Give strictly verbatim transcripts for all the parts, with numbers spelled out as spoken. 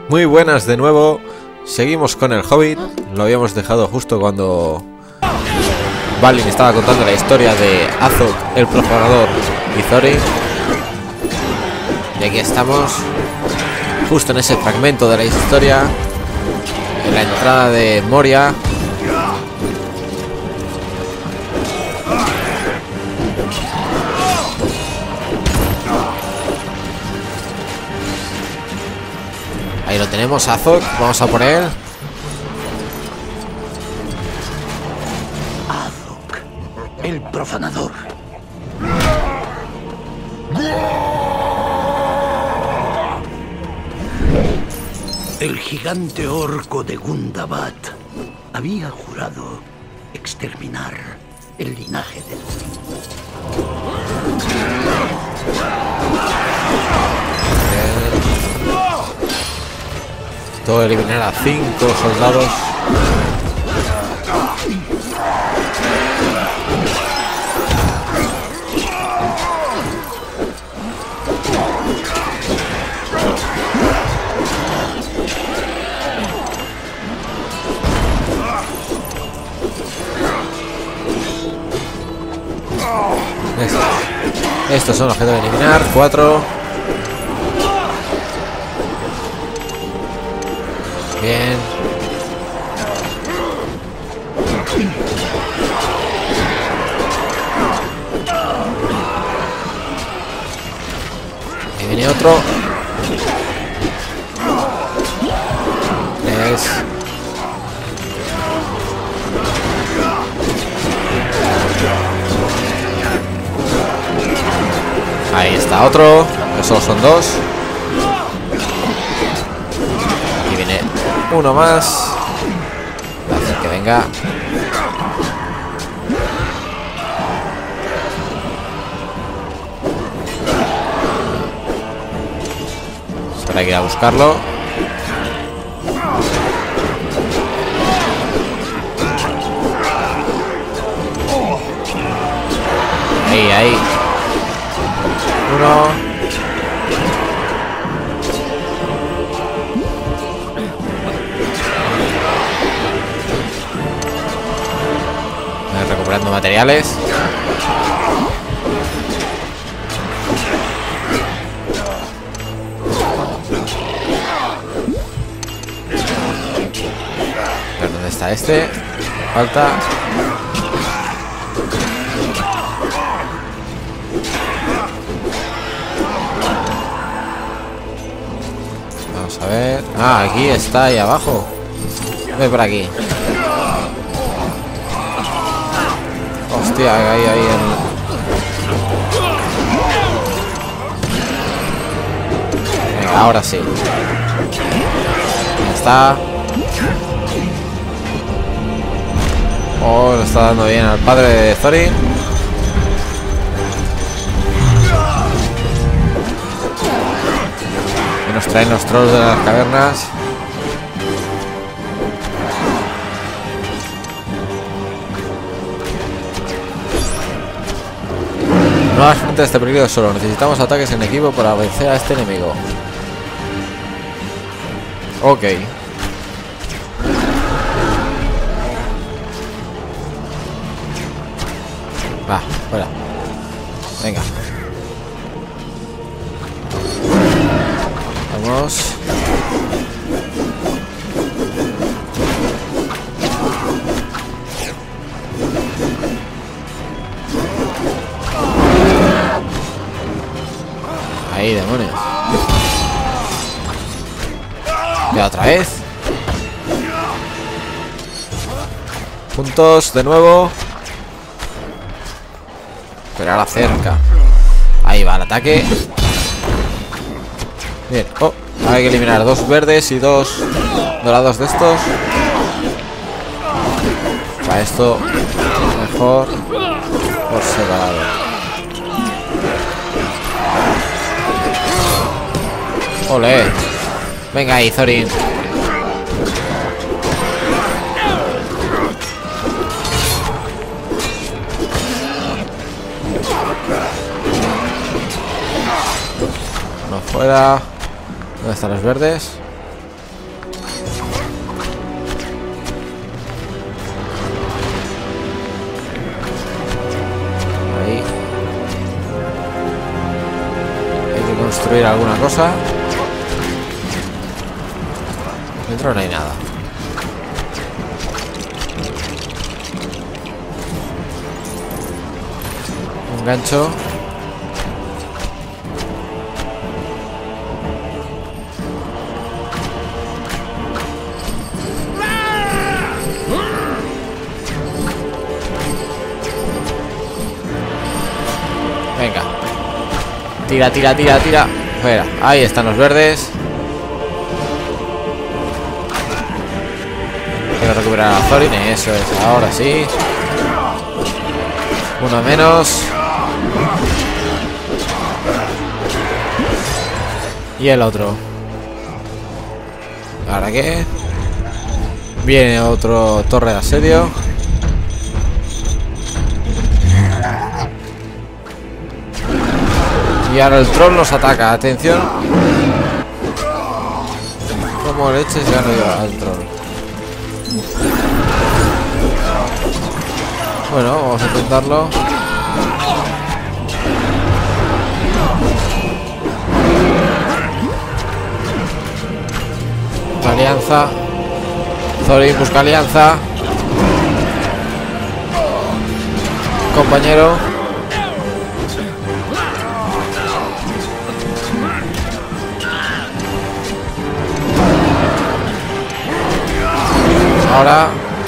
Muy buenas de nuevo. Seguimos con el Hobbit. Lo habíamos dejado justo cuando Balin estaba contando la historia de Azog, el profanador, y Thorin. Y aquí estamos, justo en ese fragmento de la historia, en la entrada de Moria. Ahí lo tenemos, Azog. Vamos a por él. Azog, el profanador. El gigante orco de Gundabad había jurado exterminar el linaje del Todo eliminar a cinco soldados. Estos, estos son los que deben eliminar. Cuatro. Bien. Ahí viene otro. Tres. Ahí está otro. Que solo son dos. Aquí viene uno más. Voy a hacer que venga. Solo hay que ir a buscarlo. Ahí, ahí. Uno. Voy recuperando materiales. ¿Pero dónde está este? Falta. Vamos a ver. Ah, aquí está, ahí abajo. Ve por aquí. Hostia, ahí, ahí en... Venga, ahora sí. Ya está. Oh, lo está dando bien al padre de Thorin. Que nos traen los trolls de las cavernas. No hagas frente a este peligro solo. Necesitamos ataques en equipo para vencer a este enemigo. Ok. Va, fuera. Venga. Vamos. Ahí, demonios. Ya otra vez. Juntos de nuevo. Pero ahora cerca. Ahí va el ataque. Bien. Oh, hay que eliminar dos verdes y dos dorados de estos. Para esto mejor por separado. Ole. Venga ahí, Thorin. Uno fuera. ¿Dónde están los verdes? construir alguna cosa. Dentro no hay nada. Un gancho. Venga. Tira, tira, tira, tira. Fuera. Ahí están los verdes. Quiero recuperar a Thorin. Eso es. Ahora sí. Uno menos. Y el otro. ¿Ahora qué? Viene otro torre de asedio. Y ahora el troll nos ataca. Atención. Como leches gano yo al troll. Bueno, vamos a intentarlo. Alianza. Thorin busca alianza. Compañero. Ahora.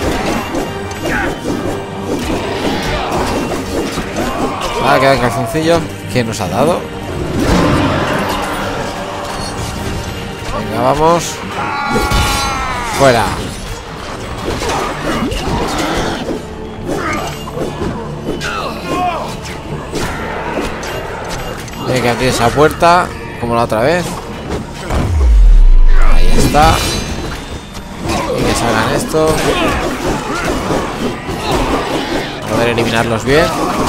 Ah, queda el calzoncillo. ¿Quién nos ha dado? Venga, vamos. Fuera. Tiene que abrir esa puerta como la otra vez. Ahí está. Y que salgan esto. Poder eliminarlos bien.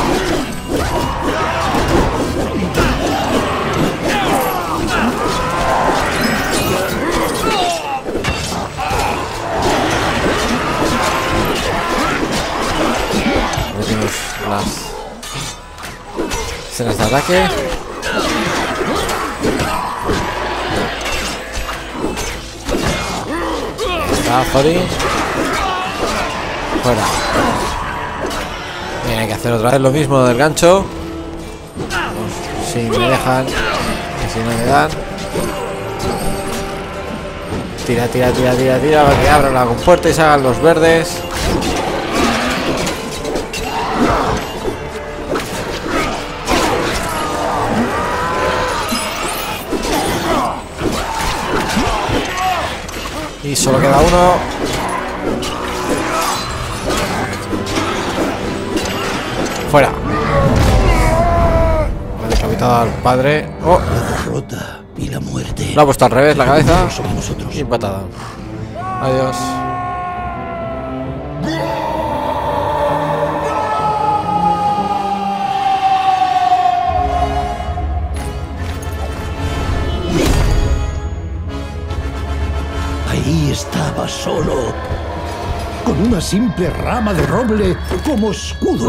Metimos las escenas de ataque. Está Thorin. Fuera. Bien, hay que hacer otra vez lo mismo del gancho. Si me dejan. Y si no me dan. Tira, tira, tira, tira, tira. Para que abran la compuerta y salgan los verdes. Y solo queda uno. Fuera. Ha decapitado al padre. Oh. La derrota y la muerte. Lo ha puesto al revés la cabeza. Sobre nosotros. Y patada. Adiós. Ahí estaba solo, con una simple rama de roble como escudo.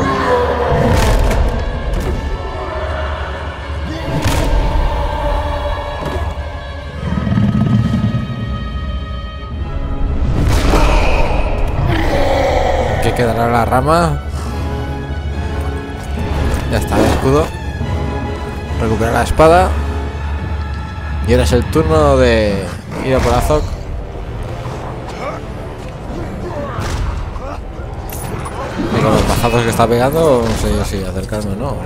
¿Qué quedará la rama? Ya está, el escudo. Recuperar la espada. Y ahora es el turno de ir a por Azog. Y con los bajazos que está pegando, no sé yo si acercarme o no.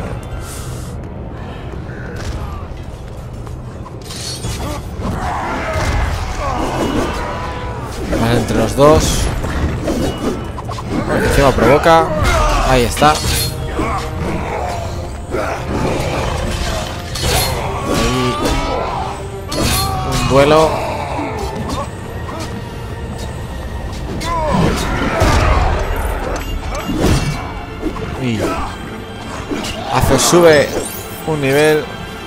Vale, entre los dos. Encima provoca. Ahí está. Ahí. Un duelo. Y hace sube un nivel.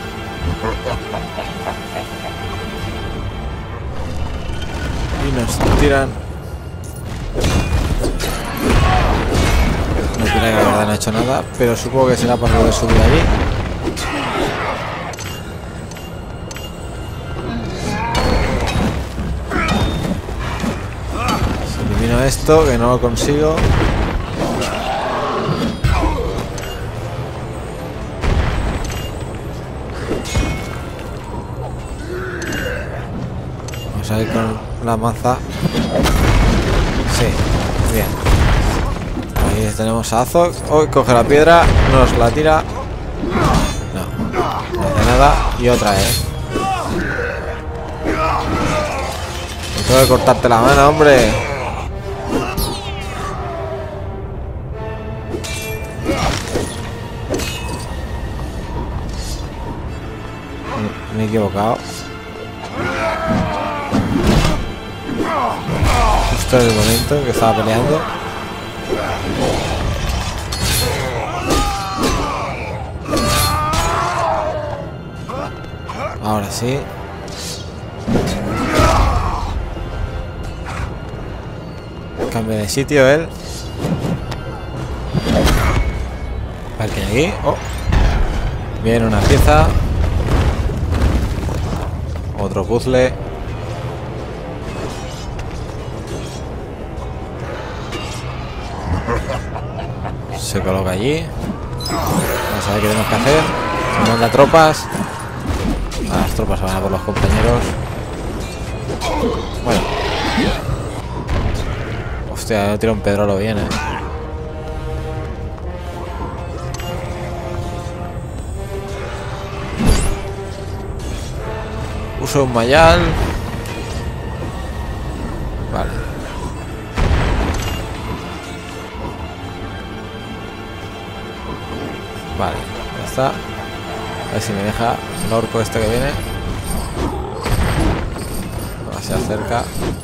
Y nos tiran. No tiene que la verdad no ha hecho nada, pero supongo que será para poder subir allí. esto, que no lo consigo. Vamos a ir con la maza. Sí, bien. Ahí tenemos a Azog. Hoy coge la piedra, nos la tira. No, no hace nada. Y otra vez. Tengo que cortarte la mano, hombre. Me he equivocado. Justo en el momento en que estaba peleando. Ahora sí. Cambio de sitio él. A ver qué hay aquí. Oh. Viene una pieza. Otro puzzle. Se coloca allí. Vamos a ver qué tenemos que hacer. Se manda tropas. Ah, las tropas van a por los compañeros. Bueno. Hostia, yo tiro un pedrolo bien, eh. Uso un mayal. Vale. Vale, ya está. A ver si me deja el orco este que viene. Ahora se acerca.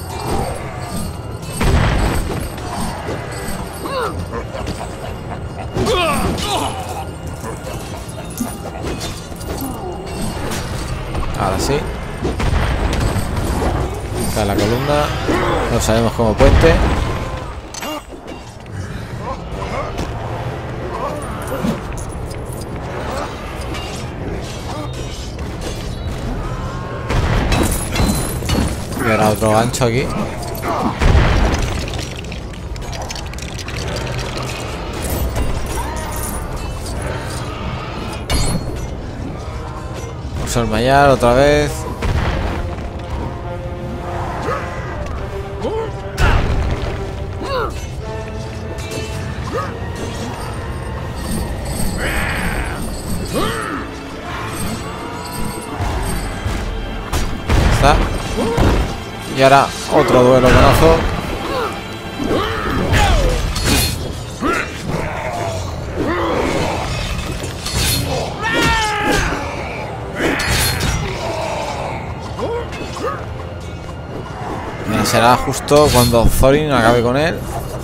Ahora sí. Está la columna. No sabemos cómo puente. Y ahora otro gancho aquí. Uso el mayal otra vez. Está. Y ahora otro duelo con Azog. Será justo cuando Thorin acabe con él.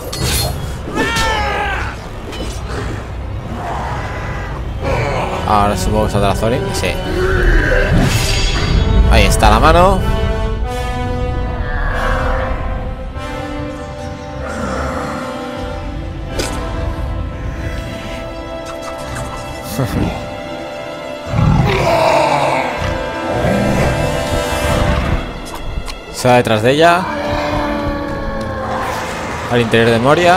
Ahora supongo que saldrá Thorin. Sí. Ahí está la mano. Se va detrás de ella. Al interior de Moria.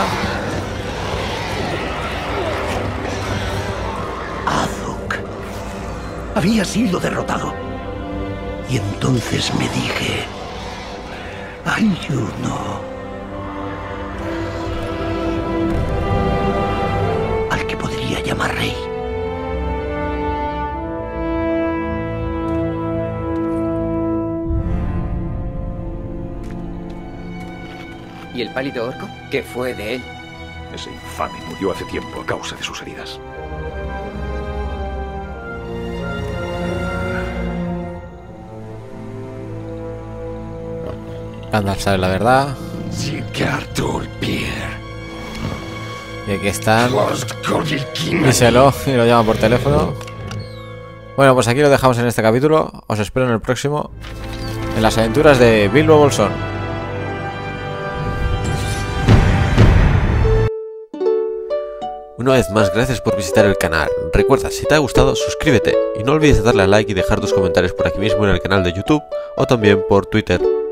Azog había sido derrotado. Y entonces me dije: hay uno al que podría llamar rey. ¿Y el pálido orco? ¿Qué fue de él? Ese infame murió hace tiempo a causa de sus heridas. Gandalf sabe la verdad. Y aquí están. Díselo y lo llama por teléfono. Bueno, pues aquí lo dejamos en este capítulo. Os espero en el próximo. En las aventuras de Bilbo Bolsón. Una vez más, gracias por visitar el canal. Recuerda, si te ha gustado, suscríbete y no olvides darle a like y dejar tus comentarios por aquí mismo en el canal de YouTube o también por Twitter.